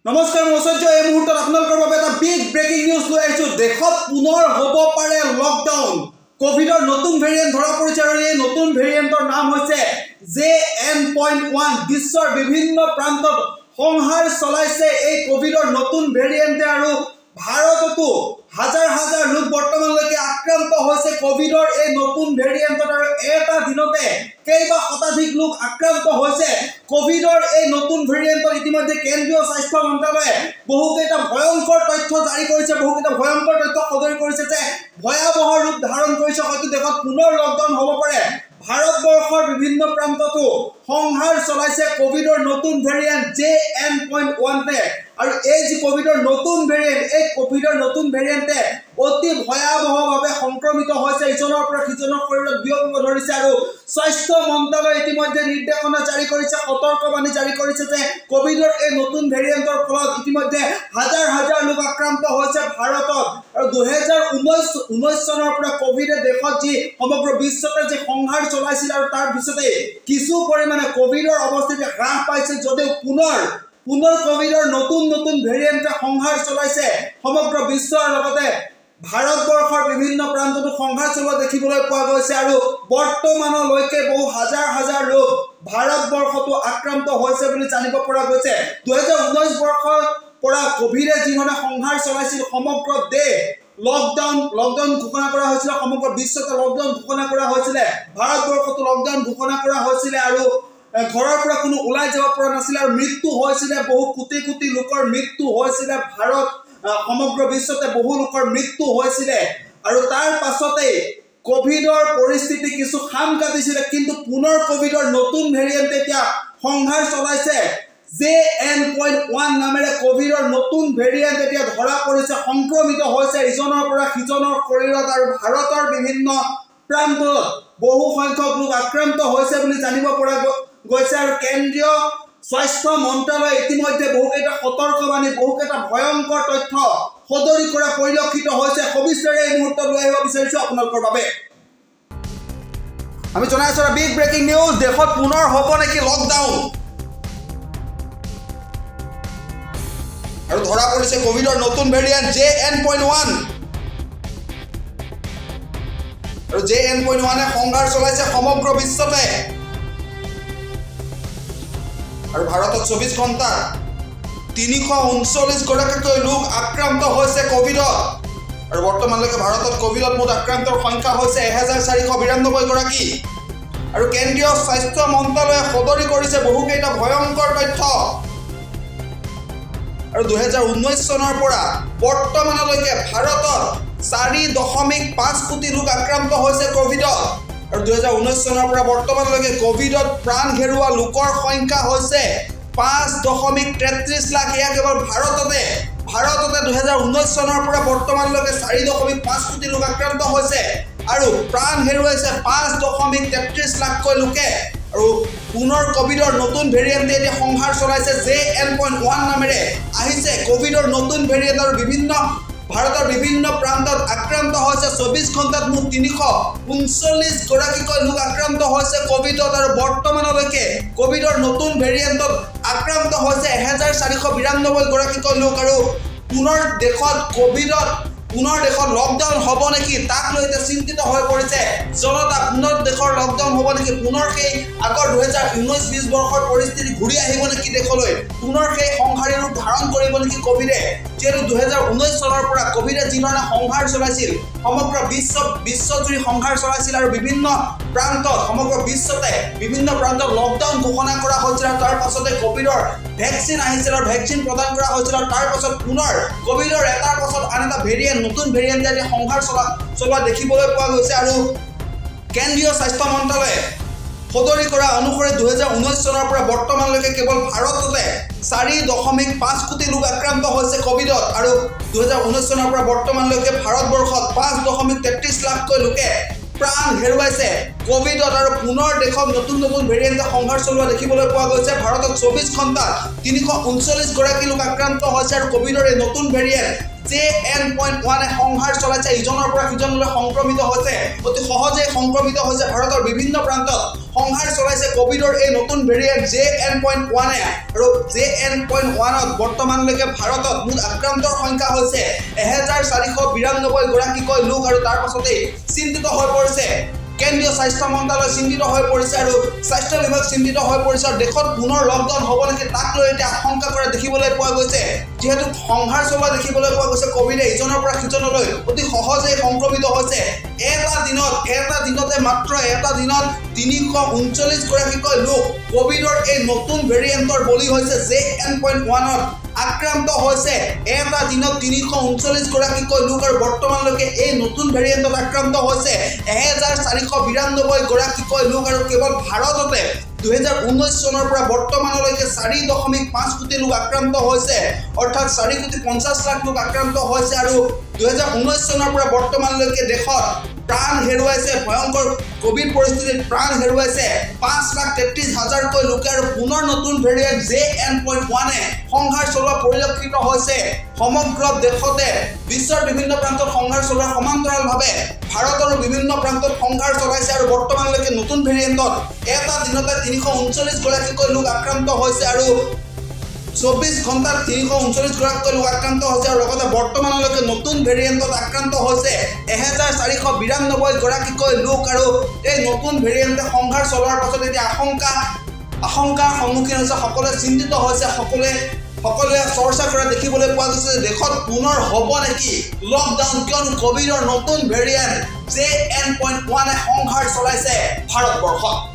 নমস্কাৰ মহোদয়, এই মুহূৰ্তত আপোনালোকৰ বাবে এটা বিগ ব্ৰেকিং নিউজ লৈ আহিছোঁ। দেশত পুনৰ হ'ব পাৰে লকডাউন। কোভিডৰ নতুন ভেৰিয়েণ্ট ধৰা পৰিছে আৰু এই নতুন ভেৰিয়েণ্টৰ নাম হৈছে JN.1। বিশ্বৰ বিভিন্ন প্ৰান্তত সংহাৰ চলাইছে এই কোভিডৰ নতুন ভেৰিয়েণ্টে আৰু ভাৰততো হাজাৰ হাজাৰ লোক বৰ্তমানলৈকে আক্ৰান্ত হৈছে কোভিডৰ এই নতুন ভেৰিয়েণ্টত আৰু এটা দিনতে কেইবা শতাধিক লোক আক্ৰান্ত হৈছে কোভিডৰ এই নতুন ভেৰিয়েণ্টত। ইতিমধ্যে কেন্দ্ৰীয় স্বাস্থ্য মন্ত্ৰালয়ে বহুকেইটা ভয়ংকৰ তথ্য জাৰি কৰিছে, বহুকেইটা ভয়ংকৰ তথ্য সদৰি কৰিছে যে ভয়াৱহ ৰূপ ধাৰণ কৰিছে, হয়তো দেশত পুনৰ লকডাউন হ'ব পাৰে। ভাৰতবৰ্ষৰ বিভিন্ন প্ৰান্ততো সংহাৰ চলাইছে কোভিডৰ নতুন ভেৰিয়েণ্ট JN.1 আৰু এই যি কোভিডৰ নতুন ভেৰিয়েণ্ট, এই কোভিডৰ নতুন ভেৰিয়েণ্টে অতি ভয়াৱহভাৱে সংক্ৰমিত হৈছে, ইজনৰ পৰা সিজনৰ শৰীৰত বিয়পিব ধৰিছে আৰু স্বাস্থ্য মন্ত্ৰালয়ে ইতিমধ্যে নিৰ্দেশনা জাৰি কৰিছে, সতৰ্কবাণী জাৰি কৰিছে যে কোভিডৰ এই নতুন ভেৰিয়েণ্টৰ ফলত ইতিমধ্যে হাজাৰ হাজাৰ লোক আক্ৰান্ত হৈছে ভাৰতত। আৰু 2019 চনৰ পৰা কোভিডে দেশত যি সমগ্ৰ বিশ্বতে যি সংহাৰ চলাইছিল আৰু তাৰ পিছতে কিছু পৰিমাণে কোভিডৰ অৱস্থিতি হ্ৰাস পাইছিল, যদিও পুনৰ কোভিডৰ নতুন ভেৰিয়েণ্টে সংহাৰ চলাইছে সমগ্ৰ বিশ্বৰ লগতে ভাৰতবৰ্ষৰ বিভিন্ন প্ৰান্ততো সংহাৰ চলোৱা দেখিবলৈ পোৱা গৈছে আৰু বৰ্তমানলৈকে বহু হাজাৰ হাজাৰ লোক ভাৰতবৰ্ষতো আক্ৰান্ত হৈছে বুলি জানিব পৰা গৈছে। 2019 বৰ্ষৰ পৰা কোভিডে যিধৰণে সংহাৰ চলাইছিল, সমগ্ৰ দেশ লকডাউন ঘোষণা কৰা হৈছিল, সমগ্ৰ বিশ্বতে লকডাউন ঘোষণা কৰা হৈছিলে, ভাৰতবৰ্ষতো লকডাউন ঘোষণা কৰা হৈছিলে আৰু ঘৰৰ পৰা কোনো ওলাই যাব পৰা নাছিলে আৰু মৃত্যু হৈছিলে, বহু কোটি কোটি লোকৰ মৃত্যু হৈছিলে, সমগ্ৰ বিশ্বতে বহু লোকৰ মৃত্যু হৈছিলে আৰু তাৰ পাছতে কোভিডৰ পৰিস্থিতি কিছু খাম কাটিছিলে। কিন্তু পুনৰ কোভিডৰ নতুন ভেৰিয়েণ্টে এতিয়া সংহাৰ চলাইছে JN.1 নামেৰে কোভিডৰ নতুন ভেৰিয়েণ্ট এতিয়া ধৰা পৰিছে, সংক্ৰমিত হৈছে ইজনৰ পৰা সিজনৰ শৰীৰত আৰু ভাৰতৰ বিভিন্ন প্ৰান্তত বহু সংখ্যক লোক আক্ৰান্ত হৈছে বুলি জানিব পৰা গৈছে আৰু কেন্দ্ৰীয় স্বাস্থ্য মন্ত্ৰালয়ে ইতিমধ্যে বহুকেইটা সতৰ্কবাণী, বহুকেইটা ভয়ংকৰ তথ্য সদৰি কৰা পৰিলক্ষিত হৈছে। সবিস্তাৰে এই মুহূৰ্তত লৈ আহিব বিচাৰিছোঁ আপোনালোকৰ বাবে। আমি জনাই আছোঁ বিগ ব্ৰেকিং নিউজ, দেশত পুনৰ হ'ব নেকি লকডাউন আৰু ধৰা পৰিছে কোভিডৰ নতুন ভেৰিয়েণ্ট JN.1 আৰু JN.1 সংঘাৰ চলাইছে সমগ্ৰ বিশ্বতে আৰু ভাৰতত 24 ঘণ্টাত 339 গৰাকীকৈ লোক আক্ৰান্ত হৈছে কোভিডত আৰু বৰ্তমানলৈকে ভাৰতত কোভিডত মুঠ আক্ৰান্তৰ সংখ্যা হৈছে 1492 গৰাকী আৰু কেন্দ্ৰীয় স্বাস্থ্য মন্ত্ৰালয়ে সদৰি কৰিছে বহুকেইটা ভয়ংকৰ তথ্য আৰু 2019 চনৰ পৰা বৰ্তমানলৈকে ভাৰতত 4.5 কোটি লোক আক্ৰান্ত হৈছে কোভিডত আৰু 2019 চনৰ পৰা বৰ্তমানলৈকে কোভিডত প্ৰাণ হেৰুওৱা লোকৰ সংখ্যা হৈছে 5.33 লাখ। এয়া কেৱল ভাৰততে 2019 চনৰ পৰা বৰ্তমানলৈকে 4.5 কোটি লোক আক্ৰান্ত হৈছে আৰু প্ৰাণ হেৰুৱাইছে 5.33 লাখকৈ লোকে আৰু পুনৰ কোভিডৰ নতুন ভেৰিয়েণ্টে এতিয়া সংহাৰ চলাইছে JN.1 নামেৰে আহিছে কোভিডৰ নতুন ভেৰিয়েণ্ট আৰু ভাৰতৰ বিভিন্ন প্ৰান্তত আক্ৰান্ত হৈছে। 24 ঘণ্টাত মুঠ 339 গৰাকীকৈ লোক আক্ৰান্ত হৈছে কোভিডত আৰু বৰ্তমানলৈকে কোভিডৰ নতুন ভেৰিয়েণ্টত আক্ৰান্ত হৈছে 1492 গৰাকীকৈ লোক আৰু পুনৰ দেশত লকডাউন হ'ব নেকি তাক লৈ এতিয়া চিন্তিত হৈ পৰিছে জনতা। পুনৰ দেশৰ লকডাউন হ'ব নেকি, পুনৰ সেই আগৰ 2019-20 বৰ্ষৰ পৰিস্থিতি ঘূৰি আহিব নেকি দেশলৈ, পুনৰ সেই সংহাৰী ৰূপ ধাৰণ কৰিব নেকি কোভিডে, যিহেতু 2019 চনৰ পৰা কোভিডে যিধৰণে সংহাৰ চলাইছিল, সমগ্ৰ বিশ্বজুৰি সংহাৰ চলাইছিল আৰু বিভিন্ন প্ৰান্তত সমগ্ৰ বিশ্বতে বিভিন্ন প্ৰান্তত লকডাউন ঘোষণা কৰা হৈছিল আৰু তাৰ পাছতে কোভিডৰ ভেকচিন আহিছিল আৰু ভেকচিন প্ৰদান কৰা হৈছিল আৰু তাৰ পাছত পুনৰ কোভিডৰ এটাৰ পাছত আন এটা নতুন ভেৰিয়েণ্টে এতিয়া সংহাৰ চলোৱা দেখিবলৈ পোৱা গৈছে আৰু কেন্দ্ৰীয় স্বাস্থ্য মন্ত্ৰালয়ে সদৰি কৰা অনুসৰি 2019 চনৰ পৰা বৰ্তমানলৈকে কেৱল ভাৰততে 4.5 কোটি লোক আক্ৰান্ত হৈছে কোভিডত আৰু 2019 চনৰ পৰা বৰ্তমানলৈকে ভাৰতবৰ্ষত 5.33 লাখকৈ লোকে প্ৰাণ হেৰুৱাইছে কোভিডত আৰু পুনৰ দেশত নতুন ভেৰিয়েণ্টে সংহাৰ চলোৱা দেখিবলৈ পোৱা গৈছে। ভাৰতত 24 ঘণ্টাত 339 গৰাকী লোক আক্ৰান্ত হৈছে আৰু কোভিডৰ এই নতুন ভেৰিয়েণ্ট JN.1 সংহাৰ চলাইছে, ইজনৰ পৰা সিজনলৈ সংক্ৰমিত হৈছে, অতি সহজে সংক্ৰমিত হৈছে ভাৰতৰ বিভিন্ন প্ৰান্তত সংহাৰ চলাইছে কোভিডৰ এই নতুন ভেৰিয়েণ্ট JN.1 আৰু JN.1ত বৰ্তমানলৈকে ভাৰতত মুঠ আক্ৰান্তৰ সংখ্যা হৈছে 1492 গৰাকীকৈ লোক আৰু তাৰ পাছতে চিন্তিত হৈ পৰিছে কেন্দ্ৰীয় স্বাস্থ্য মন্ত্ৰালয় চিন্তিত হৈ পৰিছে আৰু স্বাস্থ্য বিভাগ চিন্তিত হৈ পৰিছে দেশত পুনৰ লকডাউন হ'ব নেকি তাক লৈ এতিয়া আশংকা কৰা দেখিবলৈ পোৱা গৈছে যেহেতু সংহাৰ চলোৱা দেখিবলৈ পোৱা গৈছে কোভিডে ইজনৰ পৰা সিজনলৈ অতি সহজে সংক্ৰমিত হৈছে এটা দিনতে মাত্ৰ এটা দিনত 339 গৰাকীকৈ লোক কোভিডৰ এই নতুন ভেৰিয়েণ্টৰ বলি হৈছে JN.1ত আক্ৰান্ত হৈছে এটা দিনত 339 গৰাকীকৈ লোক আৰু বৰ্তমানলৈকে এই নতুন ভেৰিয়েণ্টত আক্ৰান্ত হৈছে 1492 গৰাকীকৈ লোক আৰু কেৱল ভাৰততে 2019 চনৰ পৰা বৰ্তমানলৈকে 4.5 কোটি লোক আক্ৰান্ত হৈছে অৰ্থাৎ 4.50 লাখ লোক আক্ৰান্ত হৈছে আৰু 2019 চনৰ পৰা বৰ্তমানলৈকে দেশত প্ৰাণ হেৰুৱাইছে ভয়ংকৰ কোভিড পৰিস্থিতিত প্ৰাণ হেৰুৱাইছে 5,33,000 কৈ লোকে আৰু পুনৰ নতুন ভেৰিয়েণ্ট JN.1 সংহাৰ চলোৱা পৰিলক্ষিত হৈছে সমগ্ৰ দেশতে বিশ্বৰ বিভিন্ন প্ৰান্তত সংহাৰ চলোৱা সমান্তৰালভাৱে ভাৰতৰ বিভিন্ন প্ৰান্তত সংহাৰ চলাইছে আৰু বৰ্তমানলৈকে নতুন ভেৰিয়েণ্টত এটা দিনতে 339 গৰাকীকৈ লোক আক্ৰান্ত হৈছে আৰু 24 ঘণ্টাত 339 গৰাকীকৈ লোক আক্ৰান্ত হৈছে আৰু লগতে বৰ্তমানলৈকে নতুন ভেৰিয়েণ্টত আক্ৰান্ত হৈছে 1492 গৰাকীকৈ লোক আৰু এই নতুন ভেৰিয়েণ্টে সংহাৰ চলোৱাৰ পাছত এতিয়া আশংকাৰ সন্মুখীন হৈছে সকলোৱে চিন্তিত হৈছে সকলোৱে চৰ্চা কৰা দেখিবলৈ পোৱা গৈছে যে দেশত পুনৰ হ'ব নেকি লকডাউন কিয়নো কোভিডৰ নতুন ভেৰিয়েণ্ট JN.1 সংহাৰ চলাইছে ভাৰতবৰ্ষত